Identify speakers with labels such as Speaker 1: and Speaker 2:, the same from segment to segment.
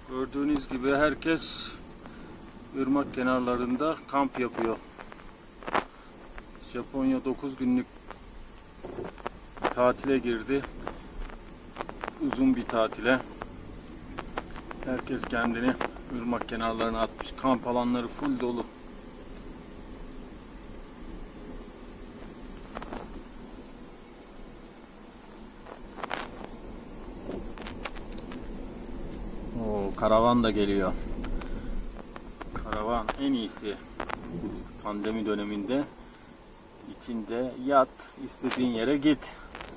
Speaker 1: Gördüğünüz gibi herkes ırmak kenarlarında kamp yapıyor. Japonya 9 günlük tatile girdi. Uzun bir tatile. Herkes kendini ırmak kenarlarına atmış. Kamp alanları full dolu. Karavan da geliyor. Karavan en iyisi. Pandemi döneminde içinde yat, istediğin yere git.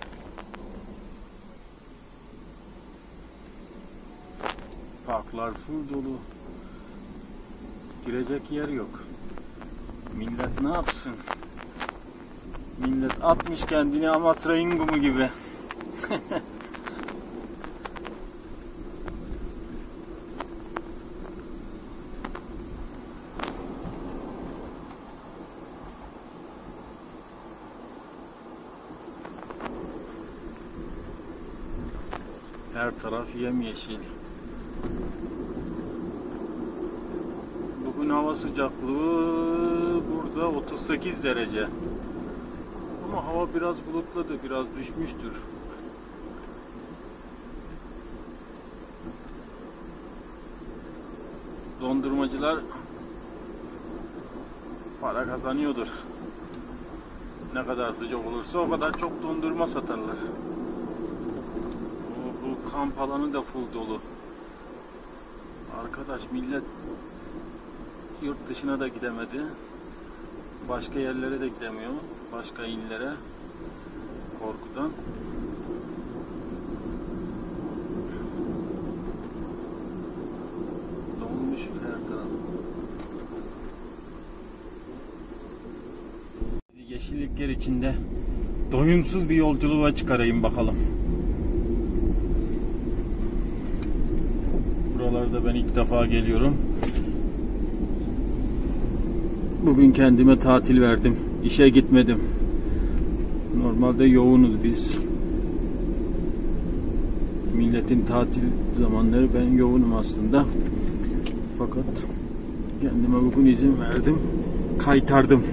Speaker 1: Parklar full dolu. Girecek yer yok. Millet ne yapsın? Millet atmış kendini Amasra İngumu gibi. Her taraf yemyeşil. Bugün hava sıcaklığı burada 38 derece. Ama hava biraz bulutladı, biraz düşmüştür. Dondurmacılar para kazanıyordur. Ne kadar sıcak olursa o kadar çok dondurma satarlar. Bu kamp alanı da full dolu. Arkadaş, millet yurt dışına da gidemedi. Başka yerlere de gidemiyor. Başka illere. Korkudan. Dolmuş her taraf. Yeşillikler içinde doyumsuz bir yolculuğa çıkarayım bakalım. Buralarda ben ilk defa geliyorum. Bugün kendime tatil verdim. İşe gitmedim. Normalde yoğunuz biz. Milletin tatil zamanları, ben yoğunum aslında. Fakat kendime bugün izin verdim. Kaytardım.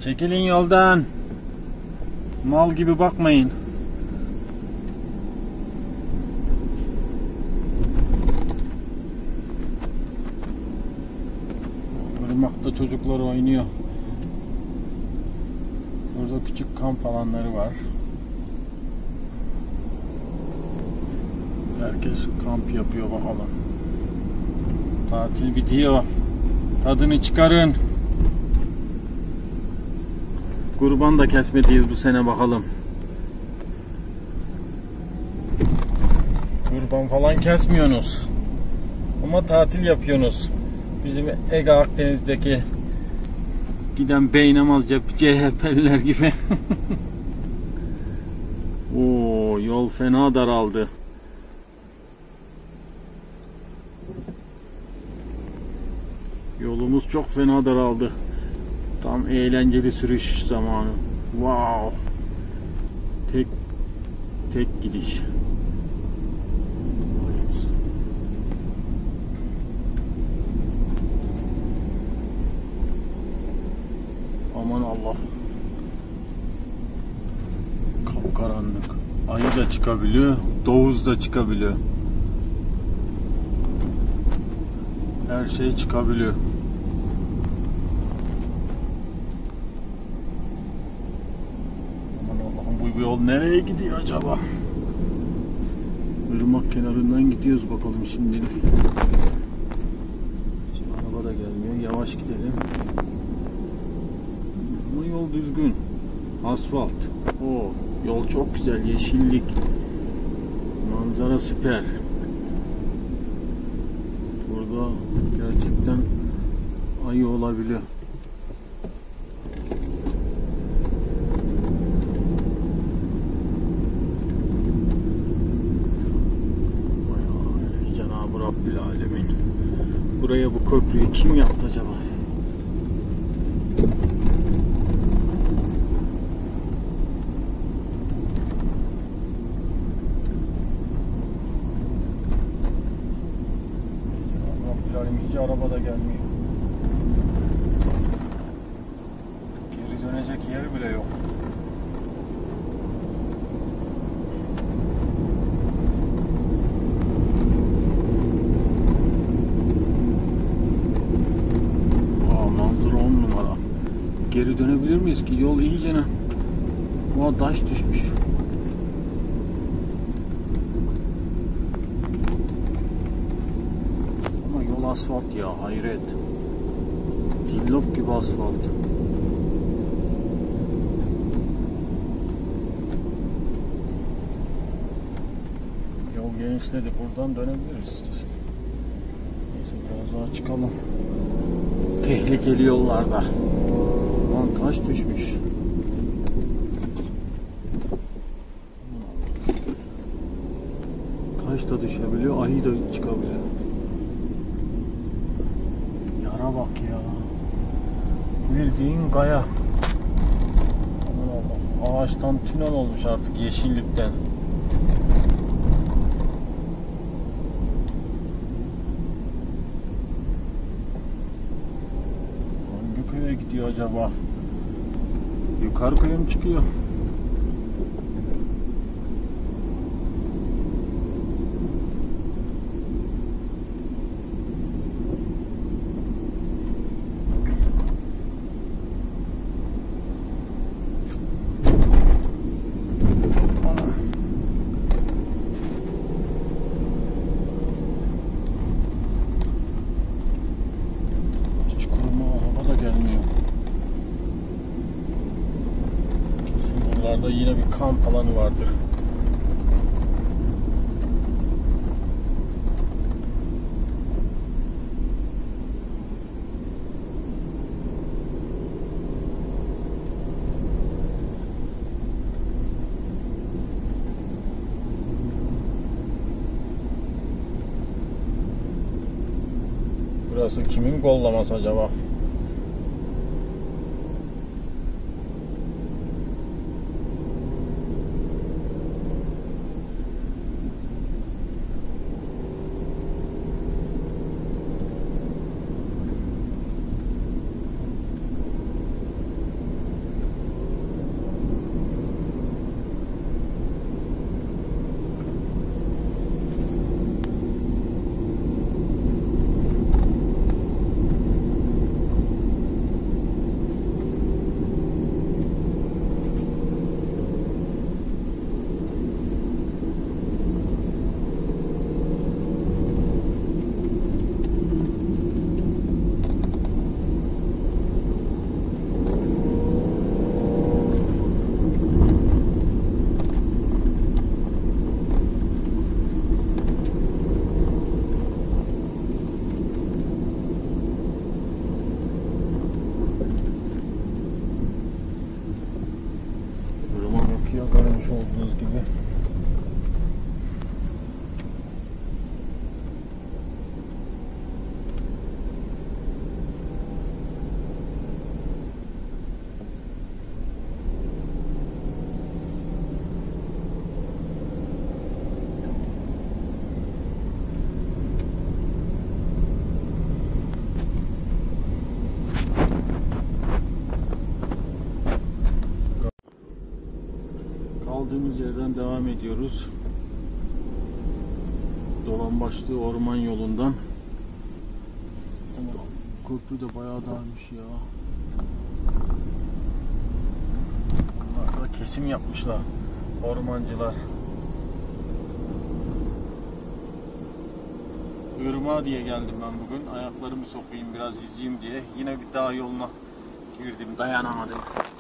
Speaker 1: Çekilin yoldan. Mal gibi bakmayın. Irmak'ta çocuklar oynuyor. Burada küçük kamp alanları var. Herkes kamp yapıyor bakalım. Tatil bitiyor. Tadını çıkarın. Kurban da kesmediyiz bu sene bakalım. Kurban falan kesmiyorsunuz. Ama tatil yapıyorsunuz. Bizim Ege Akdeniz'deki giden beynamaz CHP'liler gibi. Oo, yol fena daraldı. Yolumuz çok fena daraldı. Tam eğlenceli sürüş zamanı. Wow. Tek gidiş. Aman Allah. Kapkaranlık. Ayı da çıkabiliyor, doğuz da çıkabiliyor. Her şey çıkabiliyor. Bu yol nereye gidiyor acaba? Irmak kenarından gidiyoruz bakalım şimdi. Şimdi araba da gelmiyor. Yavaş gidelim. Ama yol düzgün. Asfalt. Oo, yol çok güzel. Yeşillik. Manzara süper. Burada gerçekten ayı olabiliyor. Rabbilalemin. Buraya bu köprüyü kim yaptı acaba? Rabbilalemin, hiç araba da gelmiyor. Geri dönecek yer bile yok. Geri dönebilir miyiz ki? Yol iyicene taş düşmüş. Ama yol asfalt ya, hayret. Cillop gibi asfalt. Yol genişledi. Buradan dönebiliriz işte. Neyse, biraz daha çıkalım. Tehlikeli yollarda. Taş düşmüş. Taş da düşebiliyor, ayı da çıkabiliyor. Yara bak ya. Bildiğin kaya. Aman Allah. Ağaçtan tünel olmuş artık yeşillikten. Hangi köye gidiyor acaba? Yukarı köye mi çıkıyor? Hiç kuruma araba da gelmiyor. Buralarda yine bir kamp alanı vardır. Burası kimin kollaması acaba? Kaldığımız yerden devam ediyoruz. Dolambaçlı orman yolundan. Ama köprü de bayağı darmış ya. Bunlar da kesim yapmışlar ormancılar. Irmağa diye geldim ben bugün. Ayaklarımı sokayım, biraz yüzeyim diye. Yine bir dağ yoluna girdim, dayanamadım.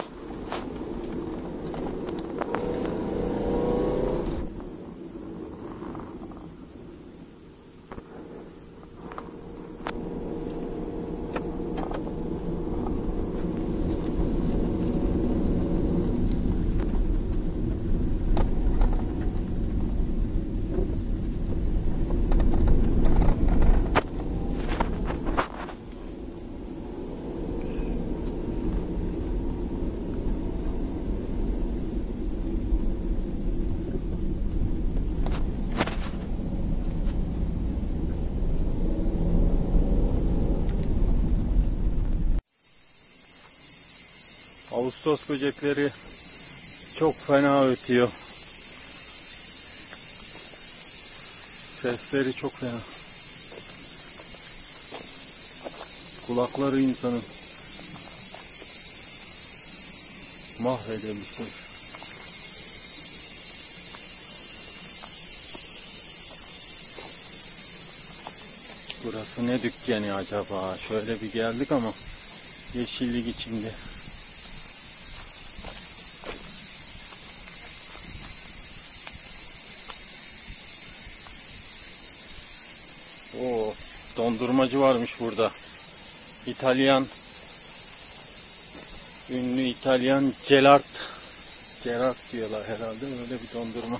Speaker 1: Ağustos böcekleri çok fena ötüyor. Sesleri çok fena. Kulakları insanın mahvedemiştir. Burası ne dükkanı acaba? Şöyle bir geldik ama yeşillik içinde. Oo, dondurmacı varmış burada. İtalyan, ünlü İtalyan Gerard diyorlar herhalde, öyle bir dondurma.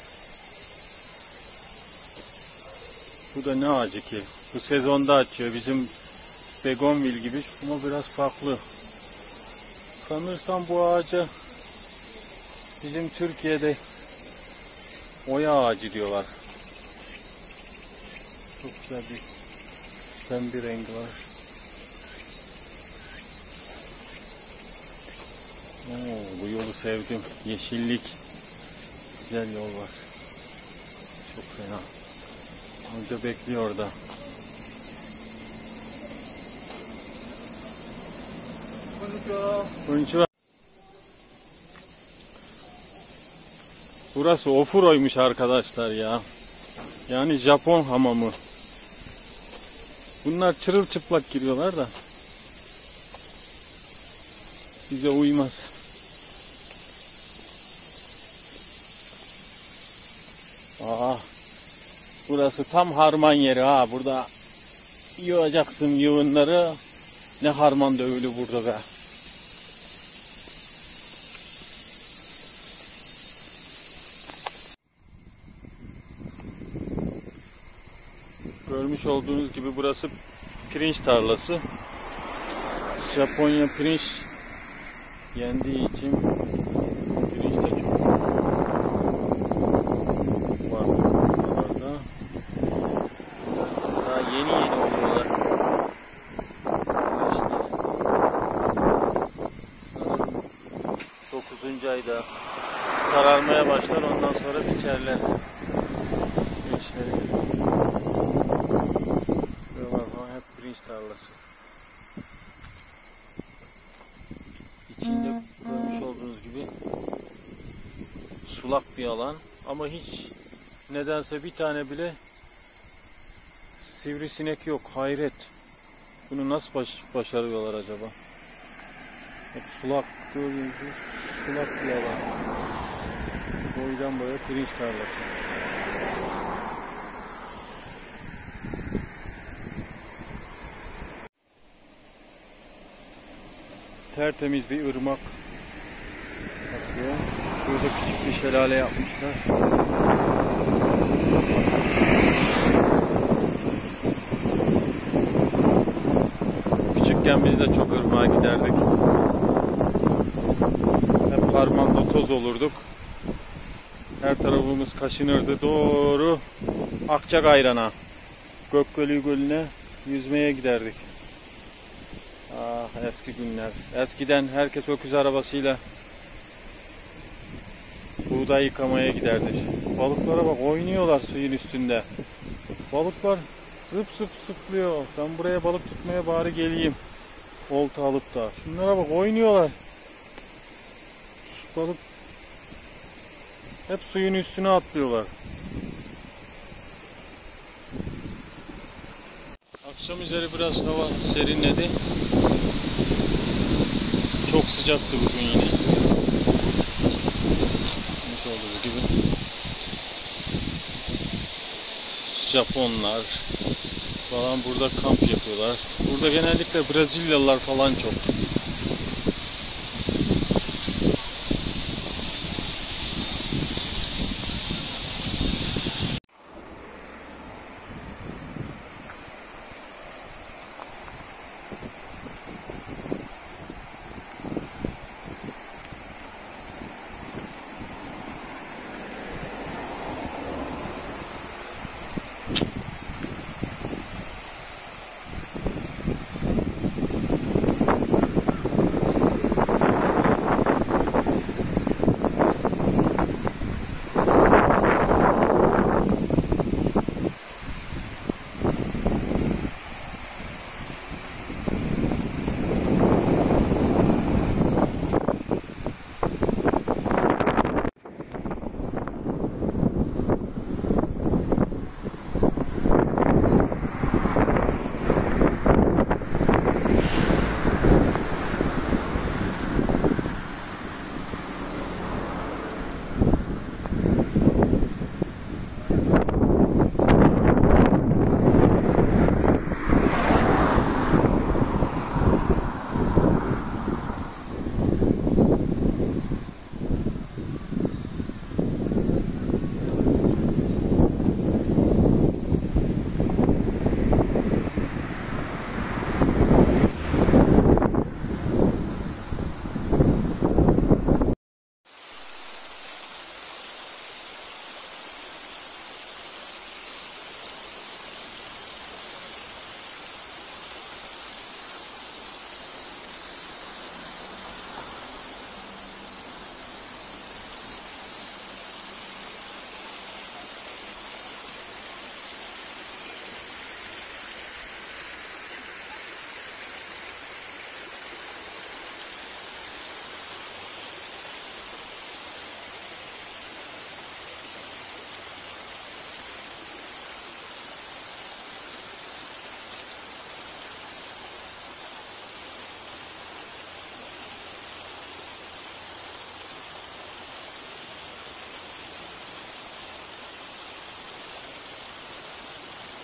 Speaker 1: Bu da ne ağacı ki? Bu sezonda açıyor, bizim begonvil gibi ama biraz farklı. Sanırsam bu ağaca bizim Türkiye'de oya ağacı diyorlar. Çok güzel bir pembe rengi var. Oo, bu yolu sevdim. Yeşillik. Güzel yol var. Çok fena. Amca bekliyor orada. Konnichiwa. Burası ofuroymuş arkadaşlar ya. Yani Japon hamamı. Bunlar çırılçıplak giriyorlar da bize uymaz. Burası tam harman yeri ha. Burada yığacaksın yığınları. Ne harman dövülü burada be. Görmüş olduğunuz gibi burası pirinç tarlası. Japonya pirinç yendiği için pirinç de çok var buralarda. Daha yeni oluyorlar. Sanırım 9. ayda sararmaya başlar, ondan sonra biçerler pirinçleri. Tarlası. İçinde görmüş olduğunuz gibi sulak bir alan ama hiç nedense bir tane bile sivrisinek yok. Hayret. Bunu nasıl başarıyorlar acaba? Hep sulak, gördüğünüz gibi sulak bir alan. Boydan boya pirinç tarlası. Tertemiz bir ırmak akıyor. Burada küçük bir şelale yapmışlar. Küçükken biz de çok ırmağa giderdik. Hep harmanda toz olurduk. Her tarafımız kaşınırdı. Doğru Akçagayrana, Gökgölü Gölü'ne yüzmeye giderdik. Ah, eski günler. Eskiden herkes öküz arabasıyla bu buğday yıkamaya giderdi. Balıklara bak, oynuyorlar suyun üstünde. Balıklar zıp zıp zıplıyor. Ben buraya balık tutmaya bari geleyim. Olta alıp da. Şunlara bak, oynuyorlar. Balık hep suyun üstüne atlıyorlar. Akşam üzeri biraz hava serinledi. Çok sıcaktı bugün yine. Görmüş olduğunuz gibi. Japonlar falan burada kamp yapıyorlar. Burada genellikle Brezilyalılar falan çok.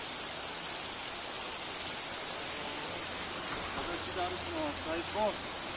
Speaker 2: Sai